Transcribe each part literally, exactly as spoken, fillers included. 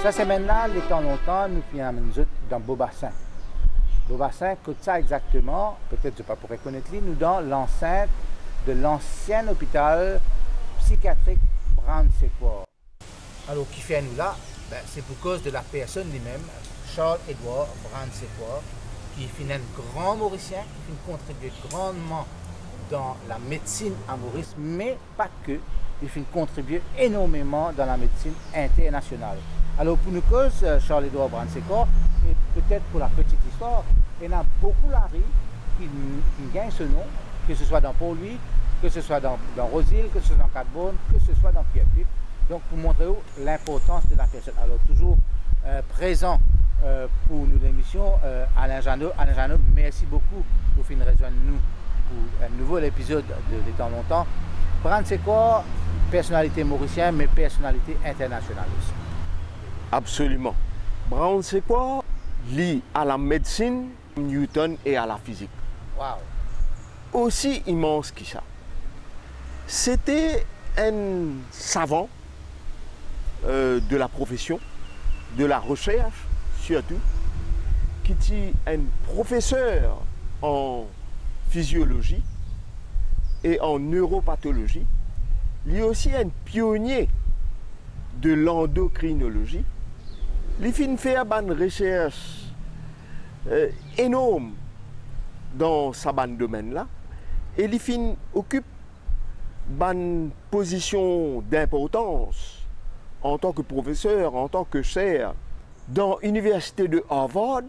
Ça, c'est maintenant, les temps longtemps, nous finissons dans Beaubassin. Beaubassin, que ça exactement, peut-être je ne pourrais connaître, nous dans l'enceinte de l'ancien hôpital psychiatrique Brown-Séquard. Alors, qui fait nous là, ben, c'est pour cause de la personne lui-même, Charles-Édouard Brown-Séquard, qui est un grand Mauricien, qui a contribué grandement dans la médecine à Maurice, mais pas que. Il a contribué énormément dans la médecine internationale. Alors, pour nous cause, Charles-Édouard Brown-Séquard, et peut-être pour la petite histoire, il y en a beaucoup Larry qui, qui gagnent ce nom, que ce soit dans Port-Louis, que ce soit dans, dans Roseville, que ce soit dans Cadborne, que ce soit dans Pierrefitte. Donc, pour montrer l'importance de la personne. Alors, toujours euh, présent euh, pour nous l'émission, euh, Alain Jeannot. Alain Jeannot, merci beaucoup pour finir rejoindre nous pour un nouvel épisode de Les Temps Longtemps. Brown-Séquard, personnalité mauricienne, mais personnalité internationale aussi. Absolument. Brown-Séquard lie à la médecine, Newton et à la physique. Wow. Aussi immense que ça. C'était un savant euh, de la profession, de la recherche surtout, qui était un professeur en physiologie et en neuropathologie. Il est aussi un pionnier de l'endocrinologie. Il a fait une recherche euh, énorme dans ce domaine-là. Et il occupe une position d'importance en tant que professeur, en tant que cher, dans l'université de Harvard,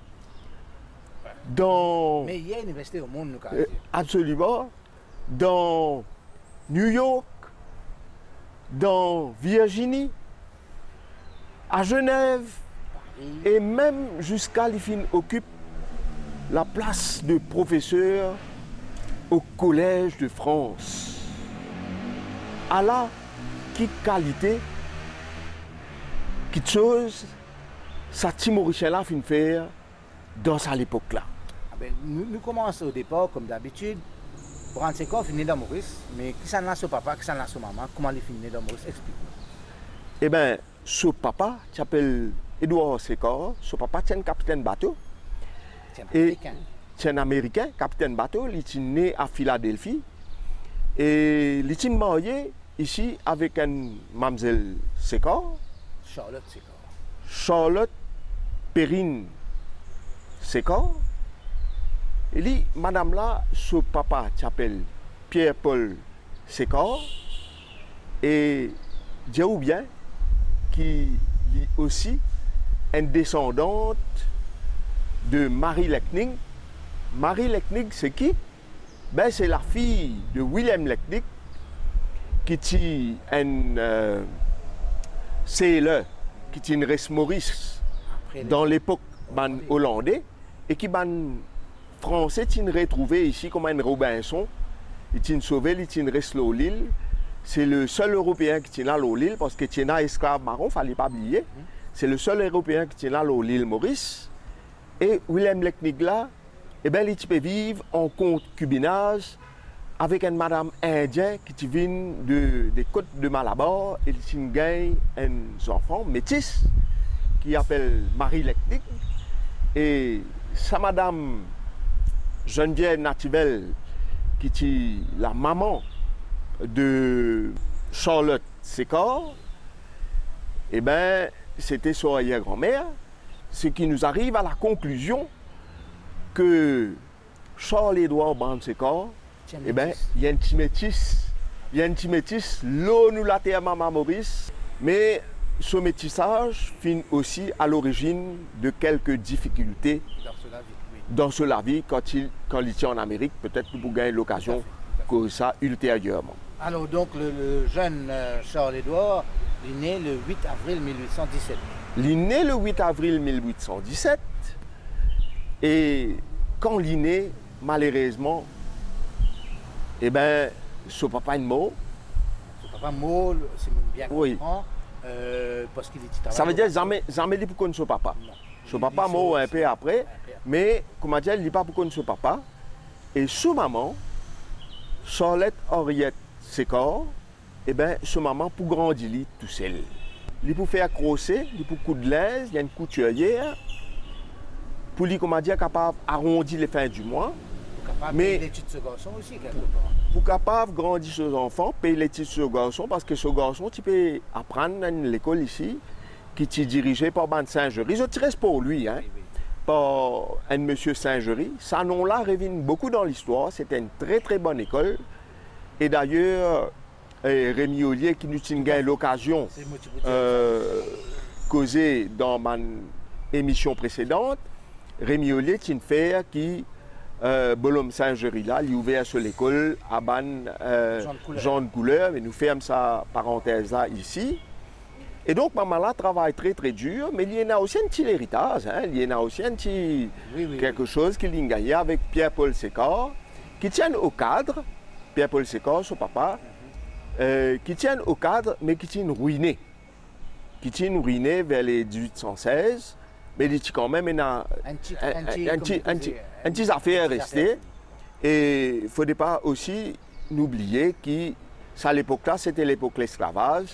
dans... Mais il y a une université au monde, nous, euh, absolument. Dans New York, dans Virginie, à Genève, et même jusqu'à l'Ifin occupe la place de professeur au Collège de France. À la qui qualité, qui chose, ça Mauricien-là fin faire dans cette époque-là. Ah ben, nous, nous commençons au départ, comme d'habitude. Brown-Séquard finit dans Maurice, mais qui s'en a son papa, qui s'en a son maman, comment il finit dans Maurice? Explique-moi. Eh bien, son papa, qui s'appelle Édouard Séquard, son papa est un capitaine bateau. C'est un américain. C'est un américain, capitaine bateau. Il est né à Philadelphie. Et il est marié ici avec une mademoiselle Séquard. Charlotte Séquard. Charlotte Perrine Séquard. Et lui, madame là, son papa s'appelle Pierre-Paul Séquard. Et Dieu bien, qui est aussi une descendante de Marie Lechnig. Marie Lechnig, c'est qui? Ben, c'est la fille de William Lechnig, qui est un euh, sailor, qui est une race Maurice dans l'époque hollandais, et qui ban français est retrouvé ici comme un Robinson. Il est sauvé, il est resté à l'île. C'est le seul Européen qui est là à l'île, parce que il y a un esclave marron, il ne fallait pas oublier. C'est le seul Européen qui est là à l'île Maurice. Et William Lechnig là, eh ben, il peut vivre en concubinage avec une madame indienne qui vient de, des côtes de Malabar. Et il gagne un enfant métis qui s'appelle Marie Lechnig. Et sa madame Geneviève Nativelle, qui est la maman de Charlotte Séquard, eh bien, c'était son arrière-grand-mère. Ce qui nous arrive à la conclusion que Charles-Édouard Brown-Séquard, eh bien, il y a un petit métis, il y a un petit métis, l'eau nous l'a été à Maman Maurice, mais ce métissage finit aussi à l'origine de quelques difficultés dans cela vie quand il, quand il était en Amérique, peut-être pour gagner l'occasion que ça ultérieurement. Alors donc le, le jeune euh, Charles-Édouard est né le huit avril mille huit cent dix-sept. Il est né le huit avril mille huit cent dix-sept et quand il est né, malheureusement, eh ben, son papa est mort. Son papa est mort, c'est bien oui. comprendre, euh, parce qu'il était Ça veut dire jamais, jamais dit pour connaître son papa. Non. Son papa est mort un peu après, un peu. Mais comment dire, il ne dit pas pour connaître son papa. Et sa maman, Charlotte Henriette Séquard, eh ben, sa maman pour grandir tout seul. il peut faire crosser, il peut coudre linge, il y a une couturière. Pour lui, comment dire, capable d'arrondir les fins du mois. Capable Mais- de l'étude de ce garçon aussi, quelque part. Pour capable de grandir ses enfants, payer les titres sur garçon, parce que ce garçon, tu peux apprendre dans l'école ici, qui est dirigé par Ban Saint-Jury. Je reste pour lui, hein, Oui, oui. par un monsieur Saint-Jury. Ce nom-là revient beaucoup dans l'histoire. C'était une très très bonne école. Et d'ailleurs, euh, Rémi Ollier, qui nous a eu l'occasion C'est le motif pour dire euh, causé dans ma émission précédente, Rémi Ollier, c'est une faire qui, euh, Bolom Saint-Jury là, il est ouvert sur l'école à Ban euh, Jean de Couleur. Jean de Couleur, et nous ferme sa parenthèse là ici. Et donc, maman là travaille très très dur, mais il y en a aussi un petit héritage, hein, il y en a aussi un petit Oui, oui, quelque chose qu'il a gagné avec Pierre-Paul Sécor, qui tient au cadre, Pierre-Paul Sécor, son papa, euh, qui tient au cadre, mais qui tient ruiné. Qui tient ruiné vers les dix-huit cent seize, mais il dit quand même il y a Un petit, un, un petit, un comme petit- vous un disiez, petit- un petit affaire un petit resté. affaire. Et il ne faudrait pas aussi oublier que, ça, à l'époque-là, c'était l'époque de l'esclavage.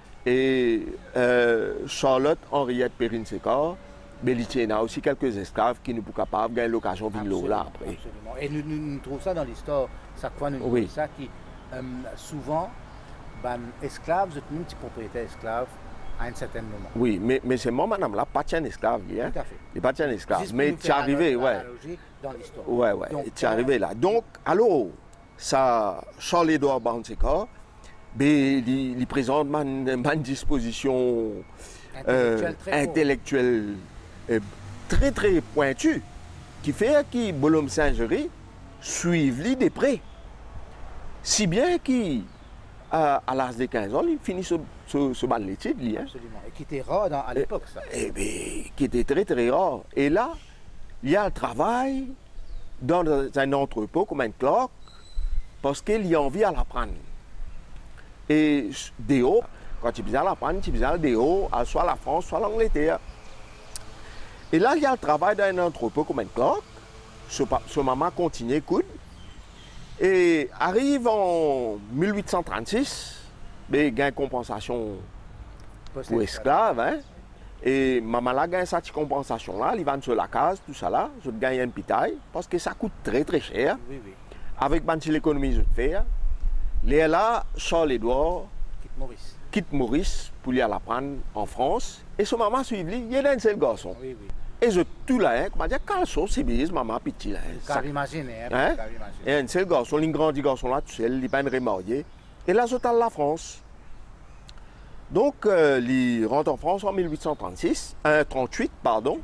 Et euh, Charlotte Henriette Perrine Sécor, mais il y a aussi quelques esclaves qui ne sont pas capables de gagner l'occasion de venir là après. Absolument. Et nous, nous, nous trouvons ça dans l'histoire. Chaque fois, nous Oui. trouvons ça qui, euh, souvent, ben, esclaves, c'est une petite propriété esclave à un certain moment. Oui, mais, mais c'est moi, madame, là, pas un esclave. Hein? Tout à fait. Il n'est pas un esclave. Juste pour Mais nous tu es faire arrivé, l'analogie- ouais. l'analogie dans l'histoire. Ouais, ouais, Donc, tu es euh, arrivé là. Donc, alors, ça, Charles-Édouard Barnsécor, ben, il, il présente ma, ma disposition euh, Intellectuelle très forte. intellectuelle euh, très, très pointue, qui fait que Bolom Saint-Jury suive lui de près. Si bien qu'à à l'âge de quinze ans, il finit ce, ce, ce ban l'étude, lui, hein. Absolument. Et qui était rare dans- à l'époque, ça. Eh bien, qui était très très rare. Et là, il y a le travail dans un entrepôt comme un clock parce qu'il y a envie à l'apprendre. Et des hauts, quand tu besoin l'apprendre, tu besoin des hauts, à soit la France, soit l'Angleterre. Et là, il y a le travail dans un entrepôt comme un clock. Ce, pa- ce maman continue, écoute. Et arrive en mille huit cent trente-six, ben, il y a une compensation pour esclaves. Hein? Et maman là gagne cette compensation là, il va sur la case, tout ça là, je gagne un pitaille, parce que ça coûte très très cher. Oui, oui. Avec l'économie que je fais, les là, Charles-Édouard Quitte Maurice. quitte Maurice pour aller l'apprendre en France. Et ce maman suit lui, il y a un seul garçon. Oui, oui. Et je tout là, hein, comment dire, quand chose, c'est bien, maman petit là. Car Ça- imaginer, hein. Hein? Car imaginer. Et un seul garçon, un grand garçon là, tout seul, il n'est pas remarié. Et là, je suis à la France. Donc, euh, il rentre en France en mille huit cent trente-six, euh, trente-huit, pardon.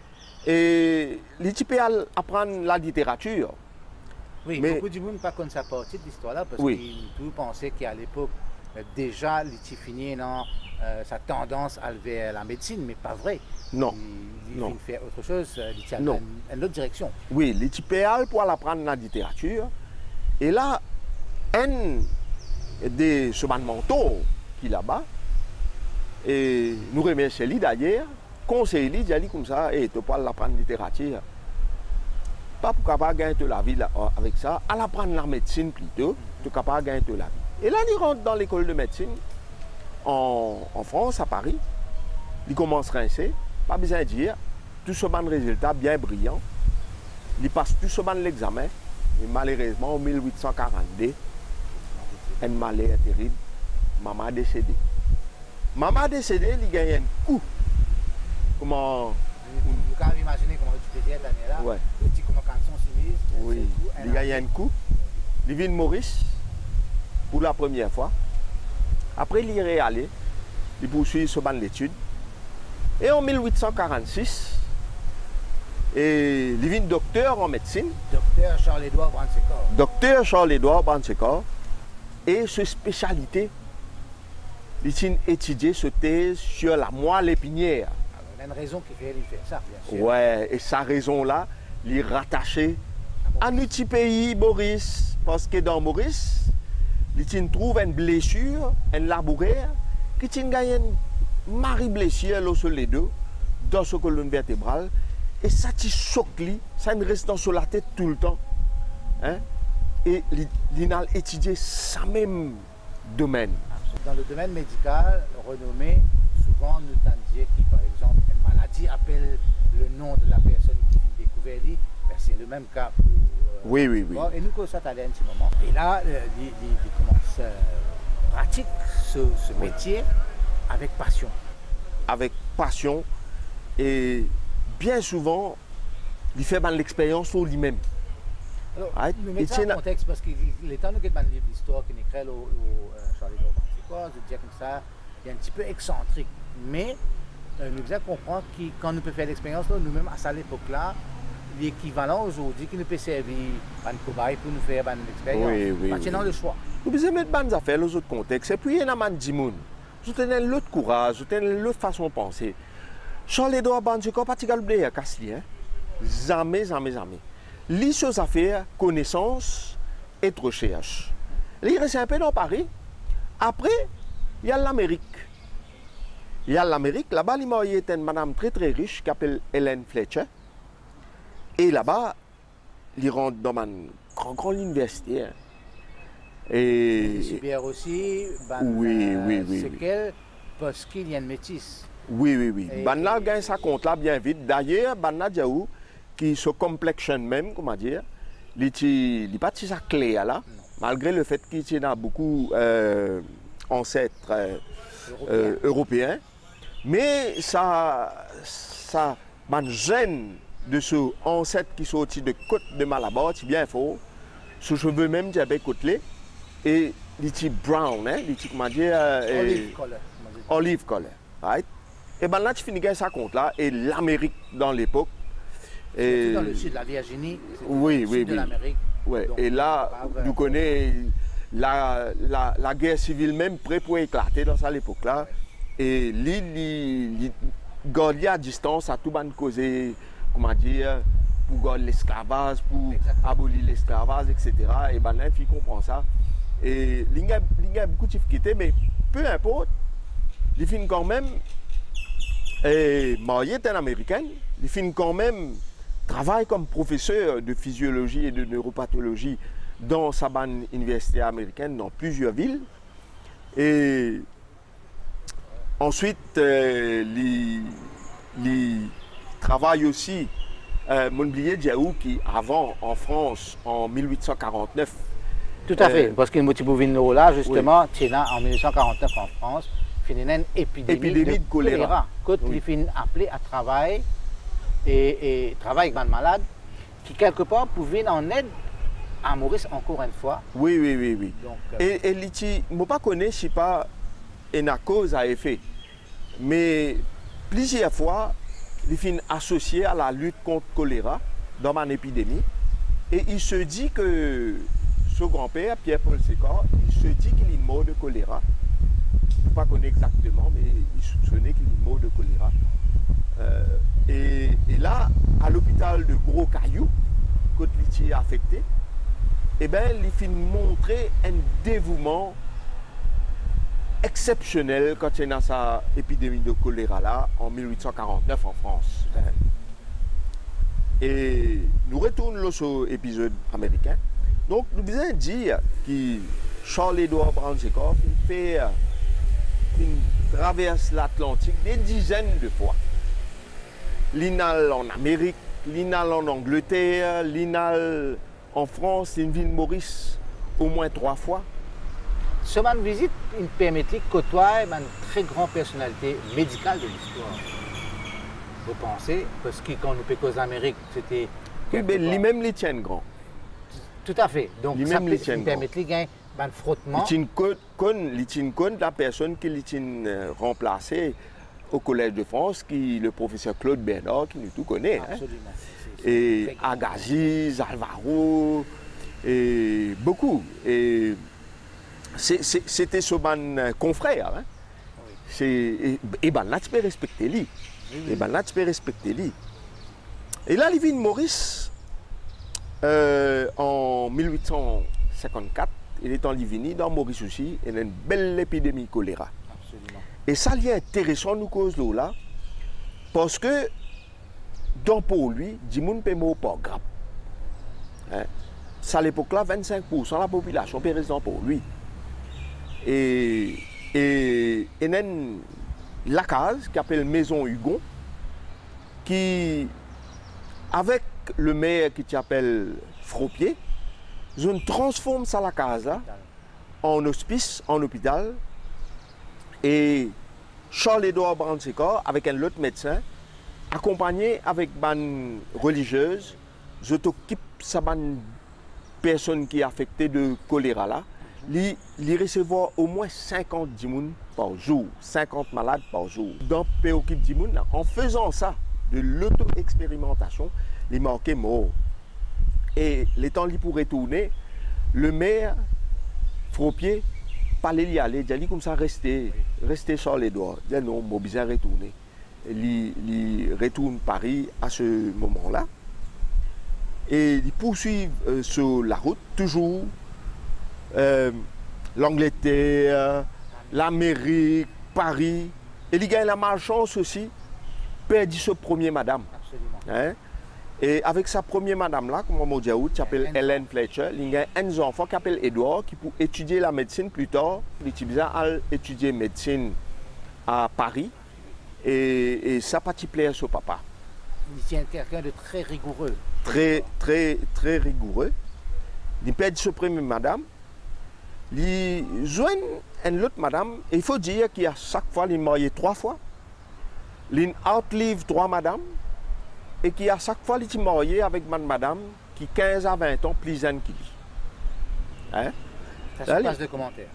Et il peut apprendre la littérature. Oui, Mais- beaucoup de monde pas comme sa partie de l'histoire là parce Oui. qu'ils tout pensaient qu'à l'époque, euh, déjà, il était fini dans euh, sa tendance à lever la médecine, mais pas vrai. Non. Il, il Non. vient faire autre chose, euh, il tient Non. une, une autre direction. Oui, il peut pour apprendre la littérature. Et là, un des ce manteau qui est là-bas, et nous remercions lui d'ailleurs, conseille lui, dit comme ça, et tu peux apprendre la littérature. Pas pour capable gagner la vie là, avec ça, à apprendre la médecine plutôt, tu es capable de gagner la vie. Et là, il rentre dans l'école de médecine en, en France, à Paris. Il commence à rincer, pas besoin de dire, tout ce bon résultat bien brillant. Il passe tout ce bon l'examen. Et malheureusement, en mille huit cent quarante-deux, un malheur terrible, maman a décédé. Maman a décédé, il gagne un coup. Comment. Vous pouvez imaginer comment tu peux dire cette année-là. Ouais. Le petit comment canson s'immise. Oui, il gagne un coup. Il vient de Maurice pour la première fois. Après, il y est allé. Il poursuit ce ban d'études. Et en mille huit cent quarante-six, et il vient docteur en médecine. Docteur Charles-Édouard Bransécor. Docteur Charles-Édouard Bransécor. Et sa spécialité, il a étudié ce thèse sur la moelle épinière. Il y a une raison qui fait, il fait ça, bien sûr. Ouais, et sa raison-là, il est rattaché à notre pays, Maurice. Parce que dans Maurice, il trouve une blessure, une labouraire, qui a gagné une marie blessure là, sur les deux, dans ce colonne vertébrale. Et ça te choque, lui, ça ne reste dans sur la tête tout le temps. Hein? Et il a étudié ce même domaine. Dans le domaine médical, renommé sous souvent nous t'en dire qui, par exemple, une maladie appelle le nom de la personne qui a découvert, ben, c'est le même cas pour... Euh, oui, oui, oui. Et nous, comme ça, allait un petit moment. Et là, euh, il, il, il commence euh, pratique ce, ce métier avec passion. Avec passion. Et bien souvent, il fait mal l'expérience sur lui-même. Alors, right? Nous mettons en contexte parce que les temps nous avons un livre d'histoire qui est écrit au Charlie Dorban, je dis comme ça, il est un petit peu excentrique. Mais euh, nous devons comprendre que quand nous pouvons faire l'expérience, nous-mêmes, à cette époque-là, l'équivalent aujourd'hui qui nous peut servir un cobaye pour nous faire une expérience. Oui, oui, maintenant oui. le choix. Nous devons mettre des affaires dans autres contextes. Et puis, il y a un man Dimoun. Vous avez l'autre courage, vous avez l'autre façon de penser. Charles Dorban, je ne sais pas si vous avez cassé. Jamais, jamais, jamais. Les choses à faire, connaissance et recherche. Il reste un peu dans Paris. Après, il y a l'Amérique. Il y a l'Amérique. Là-bas, il y a une madame très très riche qui s'appelle Helen Fletcher. Et là-bas, il rentre dans une grande, grande université. Et... Super aussi, ben, oui, oui, oui. C'est oui. qu'elle, parce qu'il y a une métisse. Oui, oui, oui. Et... Ben là, gagne sa compte là bien vite. D'ailleurs, ben là, Diaou, qui se complexion même, comment dire, il n'est pas si clé là, non. Malgré le fait qu'il a beaucoup euh, ancêtres euh, Européen. euh, européens. Mais ça, ça man gêne de ce ancêtre qui sortit de côte de Malabar, c'est bien fort. Ce cheveu même, j'ai bien côtelé. Et il est brown, hein, il est comment dire, euh, olive color. Olive color, right? Et ben là, tu finis ça compte là, et l'Amérique dans l'époque. Et... dans le sud de la Virginie, oui, le oui, sud oui. de l'Amérique. Ouais. Et là, vous connaissez la, la, la guerre civile même prête pour éclater dans cette époque-là. Et l'île, garder à distance à tout le monde causer, comment dire, pour garder l'esclavage, pour Exactement. abolir l'esclavage, et cetera. Et ben là, il comprend ça. Et il y a beaucoup de difficultés, mais peu importe, il finit quand même, et marié est un Américain, il finit quand même travaille comme professeur de physiologie et de neuropathologie dans sa bonne université américaine dans plusieurs villes. Et ensuite, euh, il travaille aussi, euh, mon billet Diaou, qui avant en France en mille huit cent quarante-neuf. Tout à euh, fait, parce qu'il y là justement, oui. En mille huit cent quarante-neuf en France, il y a une épidémie, épidémie de, de choléra. Quand oui. il est appelé à travailler et, et travailler avec un malade qui quelque part pouvait en aide à Maurice encore une fois. Oui, oui, oui, oui. Donc, euh, et et je ne pas connais si pas une cause à effet, mais plusieurs fois, il finit associé à la lutte contre le choléra dans une épidémie, et il se dit que ce grand-père, Pierre-Paul Sécor, il se dit qu'il est mort de choléra. Je ne pas connaître exactement, mais il soupçonnait qu'il est mort de choléra. Euh, et, et là, à l'hôpital de Gros Caillou, quand il est affecté, eh bien, il finit montrer un dévouement exceptionnel quand il y a sa épidémie de choléra là, en mille huit cent quarante-neuf en France. Et nous retournons sur l'épisode américain. Donc, nous devons dire que Charles-Édouard Brown-Séquard fait une traverse l'Atlantique des dizaines de fois. L'inal en Amérique, l'inal en Angleterre, l'inal en France, une ville Maurice au moins trois fois. Ce man visite une permettait de côtoyer une très grande personnalité médicale de l'histoire. Vous pensez? Parce que quand nous pécons l'Amérique, c'était... Oui, mais lui-même les tiennent grand. Tout à fait. Donc, ça permet de gagner un frottement. Il tient compte de la personne qui l'a remplacé au Collège de France, qui le professeur Claude Bernard, qui nous tout connaît. Absolument. Hein? Et Agassiz, Alvaro, et beaucoup. Et c'était ce ban confrère. Hein? Oui. Et, et ben là, tu peux respecter lui. Oui, oui. Et ben là, tu peux respecter lui. Et là, Livine Maurice, euh, en mille huit cent cinquante-quatre, il est en Livigny, dans Maurice aussi, il y a une belle épidémie de choléra. Absolument. Et ça, il est intéressant, nous, cause là, parce que, dans pour lui, Dimoun peut mourir par grappe. Hein? Ça, à l'époque-là, vingt-cinq pour cent de la population peut rester pour lui. Et, et, et la case qui s'appelle Maison Hugon, qui, avec le maire qui s'appelle Fropier, je transforme ça la case là en hospice, en hôpital. Et Charles-Édouard Brandt-Séquard, avec un autre médecin, accompagné avec une religieuse, je t'occupe ça une personne qui est affectée de choléra là, li, li recevoir au moins cinquante dimoun par jour, cinquante malades par jour. Dans Péokip Dimoun, en faisant ça, de l'auto-expérimentation, il marquait mort. Et les temps li pour retourner, le maire Fropier parlait y aller, il dit comme ça rester, rester sur les doigts. Il dit non, moi besoin retourner. Il retourne Paris à ce moment-là. Et il poursuit euh, sur la route, toujours euh, l'Angleterre, l'Amérique, Paris. Et il gagne la malchance aussi, perdit sa première madame. Hein? Et avec sa première madame là, comme on dit, qui s'appelle Hélène Fletcher, il y a un enfant qui s'appelle Edouard, qui pour étudier la médecine plus tard, il a étudié médecine à Paris. Et, et ça pas plaire à son papa. Il est quelqu'un de très rigoureux. Très, très, très rigoureux. Il perd sa première madame. Il joint une autre madame. Et il faut dire qu'il a chaque fois, il est marié trois fois. Il outlive trois madames. Et qu'il a chaque fois, il est marié avec une madame qui quinze à vingt ans plus jeune qu'il lui. Hein? Ça se passe de commentaires.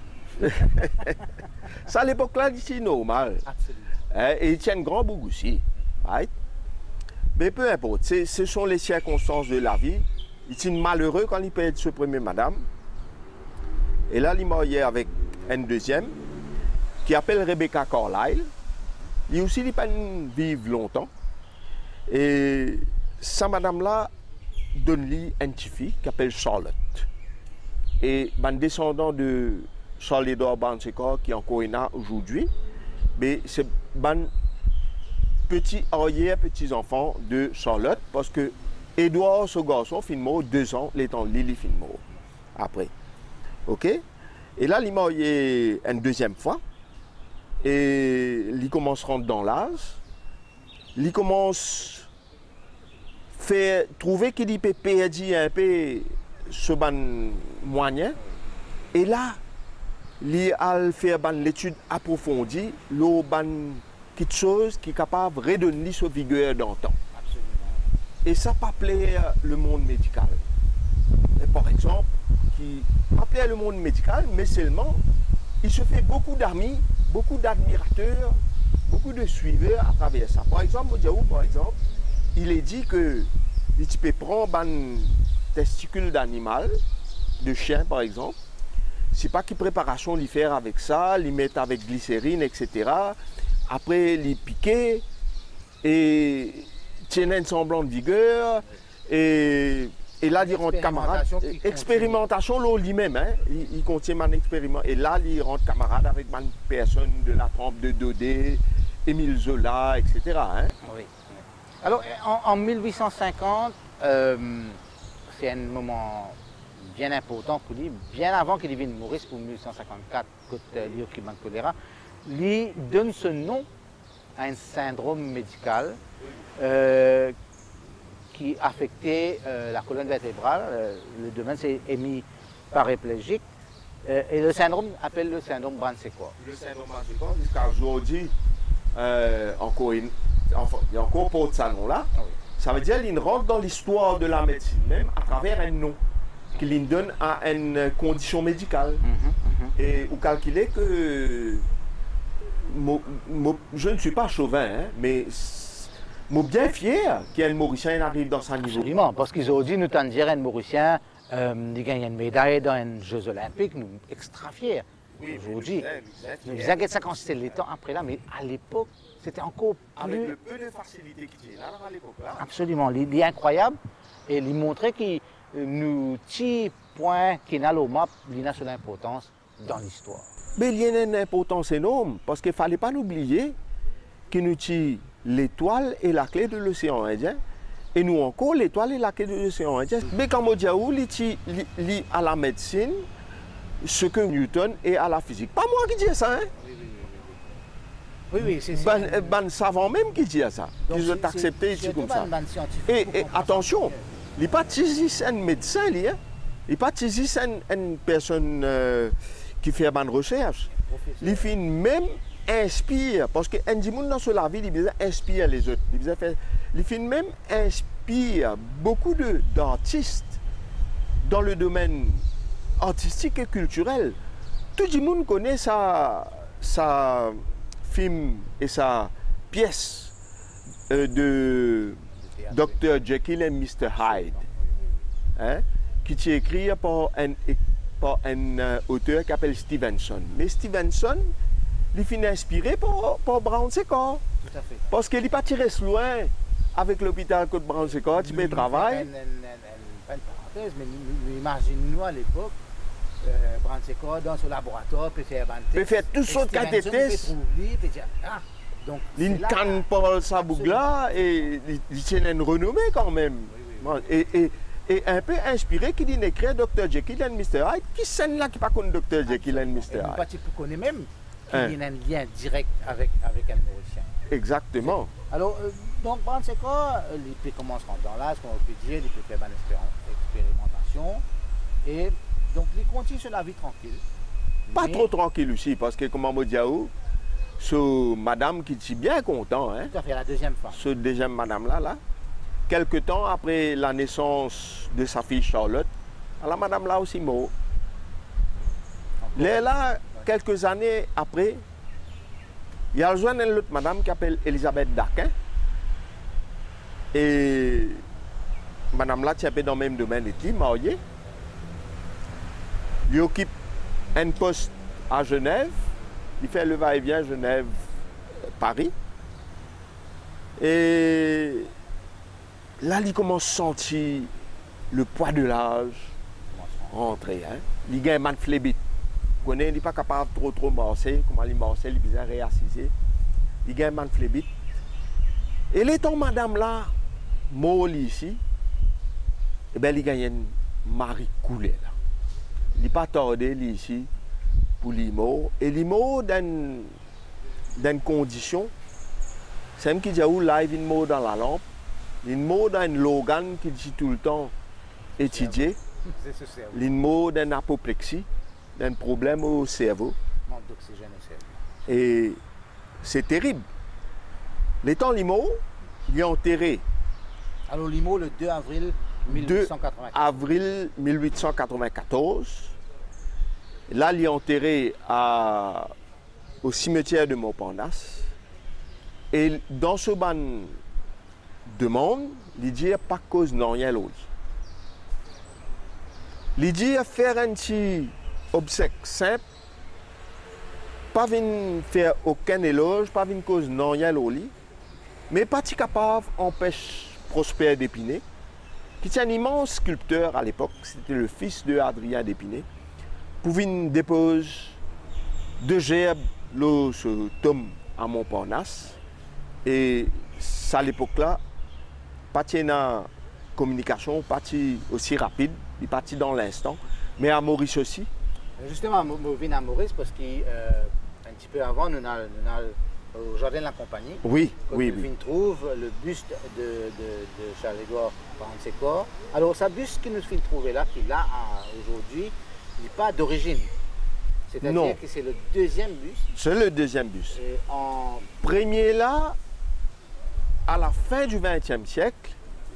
Ça à l'époque là, c'est normal. Absolument. Hein? Et il tient un grand bout aussi. Right? Mais peu importe, ce sont les circonstances de la vie. Il est malheureux quand il perd sa première madame. Et là, il est marié avec une deuxième qui s'appelle Rebecca Carlyle. Il aussi, il n'a pas vivre longtemps. Et sa madame-là donne lui une petite fille qui s'appelle Charlotte. Et un descendant de Charles-Édouard Brandt-Séquard qui est encore là aujourd'hui, mais c'est un petit arrière petits enfants de Charlotte parce que Édouard, ce garçon, fin mort deux ans, l'étant Lily fin mort après. Ok? Et là, il est marié une deuxième fois et il commence à rentrer dans l'âge. Il commence à faire trouver qu'il peut perdre un peu ce ban moyen. Et là, il a fait l'étude approfondie, le ban quelque chose qui est capable de redonner sa vigueur dans le temps. Et ça pas plaire le monde médical. Et par exemple, qui pas plaire le monde médical, mais seulement, il se fait beaucoup d'amis, beaucoup d'admirateurs, beaucoup de suiveurs à travers ça. Par exemple, Modiaou, par exemple, il est dit que tu peux prendre un testicule d'animal, de chien par exemple, c'est pas quelle préparation lui faire avec ça, lui mettre avec glycérine, et cetera. Après, lui piquer et tenir un semblant de vigueur. Et, et là, il rentre camarade. Expérimentation, lui-même, hein, il, il contient un expériment. Et là, il rentre camarade avec une personne de la trempe de Daudet, Émile Zola, et cetera. Hein. Oui. Alors, en, en mille huit cent cinquante, euh, c'est un moment bien important pour lui, bien avant qu'il vienne mourir, pour mille huit cent cinquante-quatre, quand il occupe le choléra, lui donne ce nom à un syndrome médical euh, qui affectait euh, la colonne vertébrale. Euh, le domaine s'est émis paraplégique. Euh, et le syndrome appelle le syndrome Brandt-Séquard. Le syndrome Brandt-Séquard, jusqu'à aujourd'hui, euh, encore une, enfin, il y a encore pas de ce nom-là. Ah oui. Ça veut dire qu'il rentre dans l'histoire de la médecine même à travers un nom qu'il donne à une condition médicale. Mm-hmm, mm-hmm. Et vous calculez que mo, mo, je ne suis pas chauvin, hein, mais je suis bien fier qu'un Mauricien arrive dans ce niveau. Absolument, parce qu'ils ont dit, nous t'en dire un Mauricien, euh, il gagne une médaille dans les Jeux Olympiques, nous extra fiers. Oui, aujourd'hui, nous disons que ça consistait le temps après là, mais à l'époque, c'était encore plus... Avec le peu de facilité qu'il y a à l'époque là. Absolument, il est incroyable et il montrait qu'il nous tire point qui n'a le map, il a son importance dans l'histoire. Mais il y a une importance énorme parce qu'il ne fallait pas l'oublier qu'il nous tire l'étoile et la clé de l'océan Indien. Et nous encore, l'étoile et la clé de l'océan Indien. Mais quand Modiaou, il tire à la médecine ce que Newton est à la physique. Pas moi qui dis ça, hein? Oui, oui, c'est ban, ban savant même qui dit ça. Donc, Ils ont c'est- accepté c'est- c'est comme c'est ça. tout ban- ban scientifique Et, pour et comprendre attention, ça. il n'est pas juste un médecin, lui, hein. Il n'est pas juste une, une personne euh, qui fait une recherche. Professeur. Les films même inspire, parce que un monde dans la vie, il inspire les autres. Il fait, les films même inspire beaucoup de- d'artistes dans le domaine artistique et culturel. Tout le monde connaît sa, sa film et sa pièce euh, de théâtre. docteur Jekyll et mister Hyde, hein, qui est écrit par un, par un euh, auteur qui s'appelle Stevenson. Mais Stevenson, il finit inspiré par, par Brown Séquard. Tout à fait. Parce qu'il n'est pas tiré loin avec l'hôpital Côte Brown Séquard, tu Nous- fais nous travail. faisons une- une- une- Pas une parenthèse, mais nous, nous imagine-nous à l'époque, euh, Brown Séquard dans son laboratoire, peut faire un Peut faire tout ça de cathétèse. Ah, donc, Il c'est là- canne pas sa bougla et il- il tient une renommée quand même. oui, Et, et, et un peu inspiré qui dit écrire docteur Jekyll et mister Hyde. Qui scène là qui pas connaît docteur Jekyll et Et mister nous, Hyde? pas tu connais même qu'il Hein. y a un lien direct avec, avec un neurocien. Exactement. Alors, euh, donc, Brown Séquard, euh, il peut commencer dans l'âge, comme on peut dire, il peut faire une expérimentation. Et donc, il continue sur la vie tranquille. Pas Mais- trop tranquille aussi, parce que comme on dit, ce madame qui est bien content, hein, Tout à fait, la deuxième femme. ce deuxième madame là, là, quelque temps après la naissance de sa fille Charlotte, la madame là aussi mort. Encore. Là, là, quelques années après, il y a rejoint une autre madame qui s'appelle Elisabeth Daquin. Et madame là, qui est dans le même domaine, est mariée. Il occupe un poste à Genève. Il fait le va-et-vient Genève-Paris. Et là, il commence à sentir le poids de l'âge rentrer. Hein. Il gagne un flébite. Il n'est pas capable de trop trop marcher. Comment il marche, il est bizarre réassisé. Il gagne un flébite. Et l'étant madame là, mort ici, eh ben, il gagne un mari coulé là. Il n'est pas tardé lui, ici pour l'IMO. Et l'IMO, dans une condition, c'est un qui dit où live une mot dans la lampe, une mot dans un Logan qui dit tout le temps étudié, C'est ce cerveau. une mot d'une apoplexie, d'un problème au cerveau. Manque d'oxygène au cerveau. Et c'est terrible. L'étant l'IMO, il est enterré Alors, Limo, le deux avril mille huit cent quatre-vingt-quatorze. avril mille huit cent quatre-vingt-quatorze. Là, il est enterré à, au cimetière de Montparnasse. Et dans ce ban demande, il dit pas cause non rien l'autre. Il dit faire un petit obsèque simple, pas venir faire aucun éloge, pas venir cause non rien l'autre, mais pas capable empêche Prosper d'Épinay, qui est un immense sculpteur à l'époque, c'était le fils de Adrien d'Épinay, pour venir déposer de gerbe le ce tome à Montparnasse. Et à l'époque-là, pas de communication, pas aussi rapide, il est parti dans l'instant, mais à Maurice aussi. Justement, je viens à Maurice parce qu'un euh, petit peu avant, nous avons au Jardin de la Compagnie. Oui, Quand oui, on oui. trouve le buste de, de, de Charles-Édouard Brown Séquard. Alors, ce buste que nous finissons trouver là, qui est là à- aujourd'hui, il n'est pas d'origine. Non. C'est-à-dire que c'est le deuxième buste. C'est le deuxième bus. Et en Premier là, à la fin du vingtième siècle,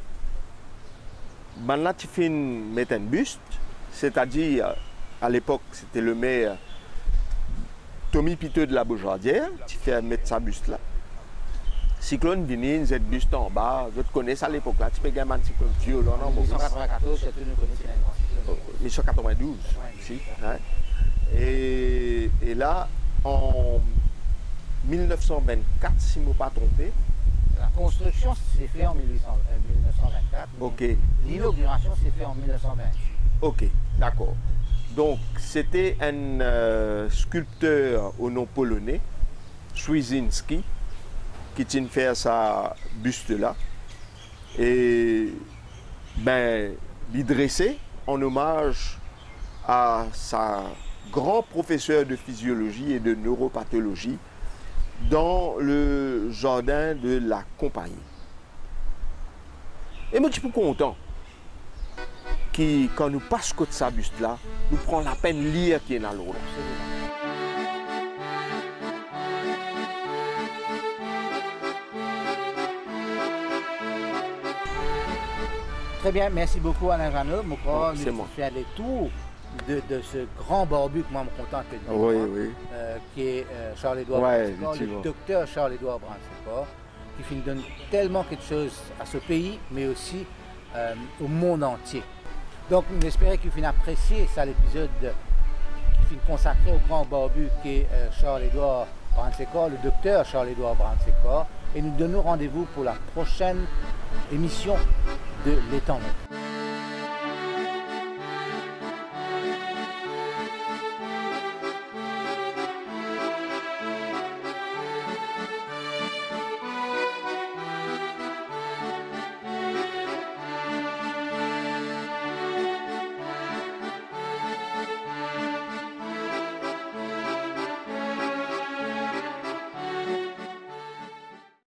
ben là, tu fais une- mettre un buste, c'est-à-dire, à l'époque, c'était le maire Tommy Piteux de la Bougeardière, tu fais mettre sa buste là. Cyclone Vinine, cette buste en bas, je te connais ça à l'époque là, tu peux gagner un cyclone violent, non, mille huit cent Maurice? quatre-vingt-quatorze, c'est tout nous connaissons la Constitution. mille huit cent quatre-vingt-douze, si, hein. Et, et là, en mille neuf cent vingt-quatre, si je ne me pas trompé, La construction s'est faite en mille huit cents, euh, mille neuf cent vingt-quatre. mais ok, L'inauguration s'est faite en mille neuf cent vingt-huit. ok, d'accord. Donc, c'était un euh, sculpteur au nom polonais, Swizinski, qui tient faire sa buste là. Et, ben, il dressé en hommage à sa grand professeur de physiologie et de neuropathologie, dans le jardin de la compagnie. Et moi, je suis content qui, quand nous passons côté sa buste là, nous prenons la peine de lire qui est dans l'eau. Très bien, merci beaucoup Alain Jeannot. Nous Oh, c'est moi. faire les tours de, de ce grand barbu que moi je suis content de dire, Oui, oui. euh, qui est euh, Charles-Édouard Ouais, Bransecor, le effectivement. docteur Charles-Édouard Bransecor, qui fait- nous donne tellement quelque chose à ce pays, mais aussi euh, au monde entier. Donc, nous espérons que vous apprécié ça, l'épisode de- qui est consacré au grand barbu qui est euh, Charles-Édouard Bransecor, le docteur Charles-Édouard Bransecor, et nous donnons rendez-vous pour la prochaine émission de L'Étang.